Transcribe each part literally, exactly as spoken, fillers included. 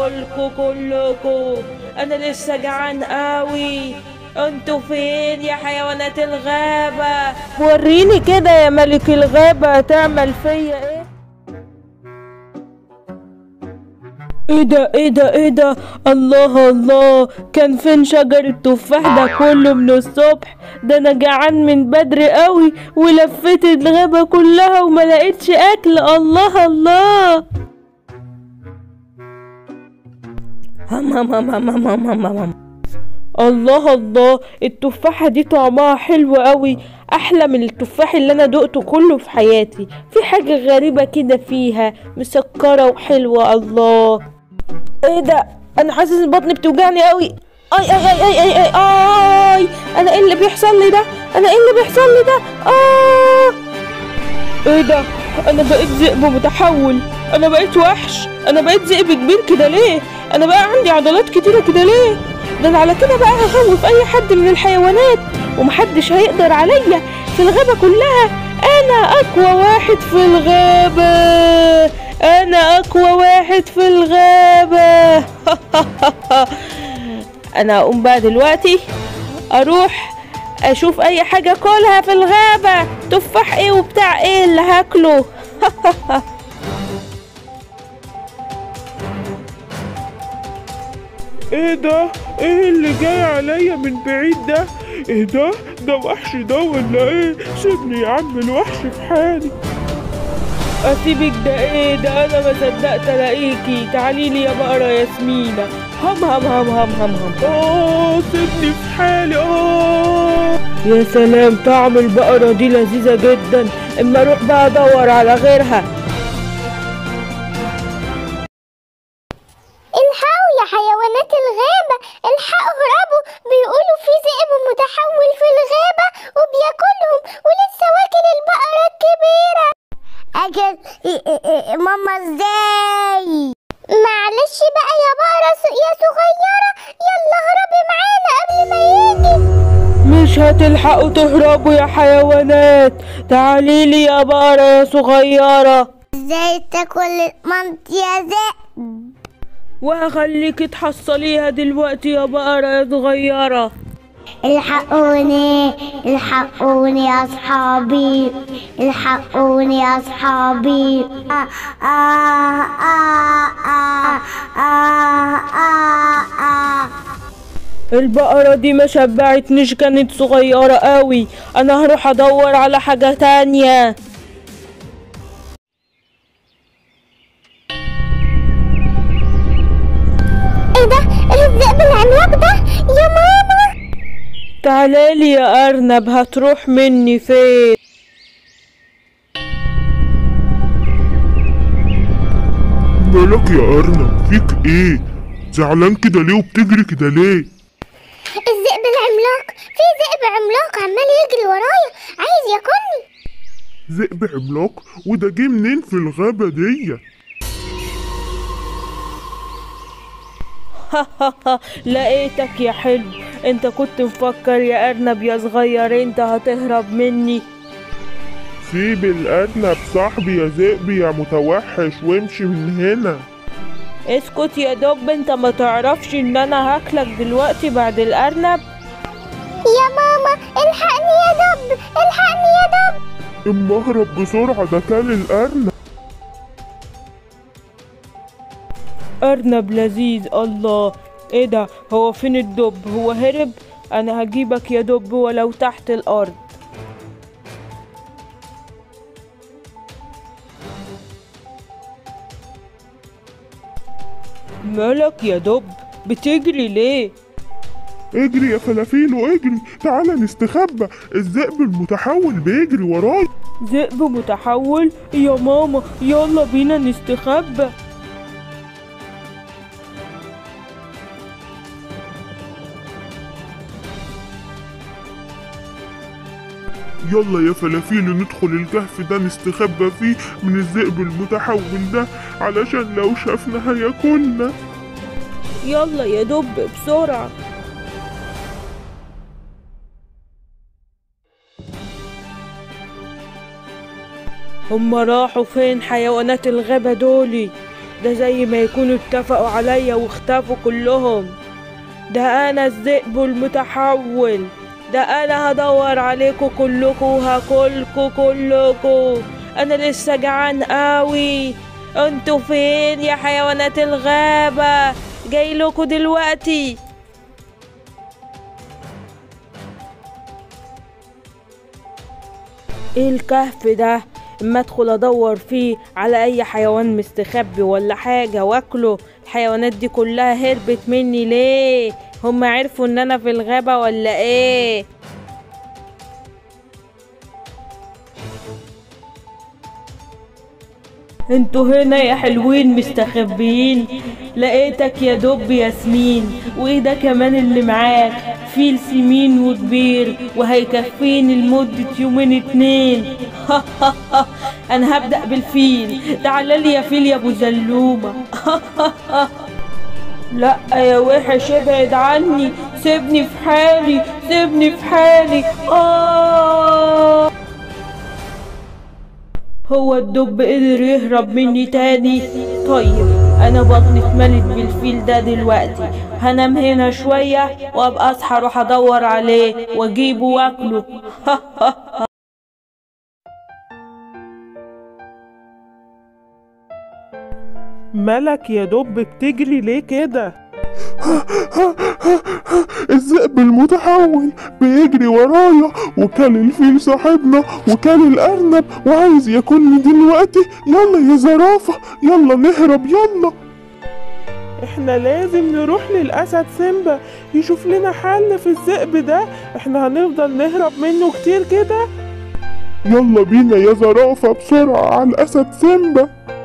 هاكلكوا كلكوا، انا لسه جعان قوي. انتوا فين يا حيوانات الغابة؟ وريني كده يا ملك الغابة هتعمل فيا ايه؟ ايه ده ايه ده ايه ده؟ الله الله، كان فين شجر التفاح ده كله من الصبح؟ ده انا جعان من بدري قوي ولفيت الغابة كلها وما لقيتش اكل. الله الله. هم هم هم هم هم هم هم هم. الله الله، التفاحة دي طعمها حلو قوي، احلى من التفاح اللي انا دقته كله في حياتي. في حاجة غريبة كده فيها، مسكرة وحلوة. الله، ايه ده؟ انا حاسس ان بطني بتوجعني قوي. اي اي اي اي اي اي, آي. انا ايه اللي بيحصل لي ده؟ انا ايه اللي بيحصل لي ده؟ آه. ايه ده؟ انا بقيت ذئب متحول، انا بقيت وحش، انا بقيت ذئب كبير كده ليه؟ انا بقى عندي عضلات كتيرة كده ليه؟ ده انا على كده بقى هخوف اي حد من الحيوانات ومحدش هيقدر عليا في الغابة كلها. انا اقوى واحد في الغابة، انا اقوى واحد في الغابة. انا هقوم بقى دلوقتي اروح اشوف اي حاجة اكلها في الغابة، تفاح ايه وبتاع ايه اللي هاكله. ايه ده؟ ايه اللي جاي عليا من بعيد ده؟ ايه ده؟ ده وحش ده ولا ايه؟ سيبني يا عم الوحش في حالي. اسيبك ده ايه ده؟ انا ما صدقت الاقيكي. تعالي لي يا بقرة ياسمينة. هم هم هم هم هم هم. اه سيبني في حالي. اه يا سلام، طعم البقرة دي لذيذة جدا. اما اروح بقى ادور على غيرها. الحقوا يا حيوانات الغابة، الحقوا اهربوا، بيقولوا في ذئب متحول في الغابة وبياكلهم ولسه واكل البقرة الكبيرة. أكل ماما ازاي؟ معلش بقى يا بقرة يا صغيرة، يلا اهربي معانا قبل ما يجي. مش هتلحقوا تهربوا يا حيوانات، تعالي لي يا بقرة يا صغيرة. ازاي تاكل مامتي يا ذئب؟ وهخليكي تحصليها دلوقتي يا بقرة يا صغيرة. الحقوني الحقوني يا اصحابي، الحقوني يا اصحابي. آه آه آه آه آه آه آه. البقرة دي ما شبعتنيش، كانت صغيرة قوي. انا هروح ادور على حاجة تانية. ايه ده؟ ايه الذئب العملاق ده يا ماما؟ تعالي يا ارنب، هتروح مني فين؟ مالك يا ارنب؟ فيك ايه؟ زعلان كده ليه وبتجري كده ليه؟ الذئب العملاق، في ذئب عملاق عمال يجري ورايا عايز ياكلني. ذئب عملاق؟ وده جه منين في الغابة دي؟ لقيتك يا حلو. انت كنت مفكر يا ارنب يا صغير انت هتهرب مني؟ سيب الارنب صاحبي يا ذئب يا متوحش وامشي من هنا. اسكت يا دب، انت ما تعرفش ان انا هاكلك دلوقتي بعد الارنب. يا ماما الحقني يا دب، الحقني يا دب. اما اهرب بسرعة، ده كان الارنب. ارنب لذيذ. الله، ايه ده؟ هو فين الدب؟ هو هرب؟ انا هجيبك يا دب ولو تحت الارض. مالك يا دب؟ بتجري ليه؟ اجري يا فلافيلو اجري، تعالى نستخبى، الذئب المتحول بيجري وراي. ذئب متحول؟ يا ماما يلا بينا نستخبى. يلا يا فلافيلو ندخل الكهف ده نستخبى فيه من الذئب المتحول ده، علشان لو شافنا هياكلنا. يلا يا دب بسرعة. هما راحوا فين حيوانات الغابة دولي؟ ده زي ما يكونوا اتفقوا عليا واختفوا كلهم. ده انا الذئب المتحول، ده انا هدور عليكم كلكم وهاكلكم كلكم. انا لسه جعان قوي. انتوا فين يا حيوانات الغابة؟ جاي لكم دلوقتي. ايه الكهف ده؟ اما ادخل ادور فيه على اي حيوان مستخبي ولا حاجة واكله. الحيوانات دي كلها هربت مني ليه؟ هم عرفوا ان انا في الغابة ولا ايه؟ انتوا هنا يا حلوين مستخبيين. لقيتك يا دب ياسمين، وايه ده كمان اللي معاك؟ فيل سمين وكبير وهيكفيني لمدة يومين اتنين. انا هبدأ بالفيل. تعالى يا فيل يا ابو زلومة. لا يا وحش ابعد عني، سيبني في حالي، سيبني في حالي. آه هو الدب قدر يهرب مني تاني؟ طيب انا بطني اتملت بالفيل ده دلوقتي. هنام هنا شوية وابقى اصحى اروح ادور عليه واجيبه واكله. مالك يا دب بتجري ليه كده؟ الذئب المتحول بيجري ورايا، وكان الفيل صاحبنا وكان الأرنب وعايز ياكلني دلوقتي. يلا يا زرافة، يلا نهرب يلا. احنا لازم نروح للأسد سيمبا يشوف لنا حل في الذئب ده. احنا هنفضل نهرب منه كتير كده. يلا بينا يا زرافة بسرعة على الأسد سيمبا.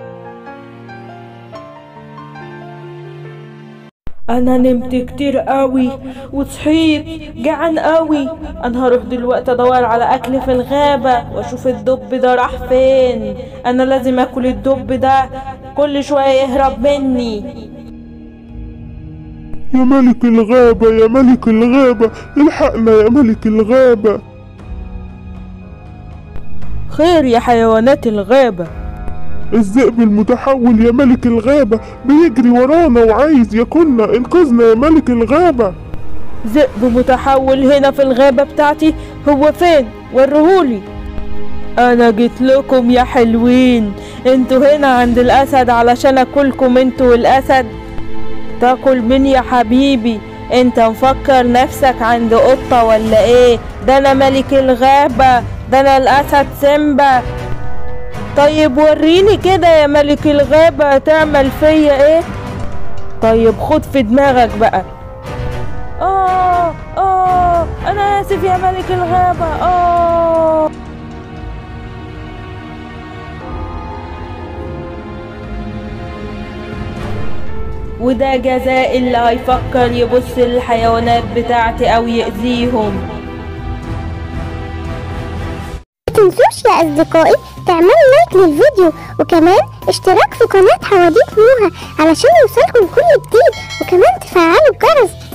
انا نمت كتير قوي وصحيت جعان قوي. انا هروح دلوقتي ادور على اكل في الغابة واشوف الدب ده راح فين. انا لازم اكل الدب ده، كل شوية يهرب مني. يا ملك الغابة يا ملك الغابة، الحقنا يا ملك الغابة. خير يا حيوانات الغابة؟ الذئب المتحول يا ملك الغابة بيجري ورانا وعايز ياكلنا، انقذنا يا ملك الغابة. ذئب متحول هنا في الغابة بتاعتي؟ هو فين؟ ورهولي. انا جيت لكم يا حلوين. انتوا هنا عند الاسد علشان اكلكم انتوا والاسد. تاكل مين يا حبيبي؟ انت مفكر نفسك عند قطة ولا ايه؟ ده انا ملك الغابة، ده انا الاسد سيمبا. طيب وريني كده يا ملك الغابة هتعمل فيا ايه؟ طيب خد في دماغك بقى. اه اه انا اسف يا ملك الغابة. اه وده جزاء اللي هيفكر يبص للحيوانات بتاعتي او يأذيهم. متنسوش يا أصدقائي تعملوا لايك للفيديو، وكمان اشتراك في قناة حواديت نوها علشان يوصلكم كل جديد، وكمان تفعلوا الجرس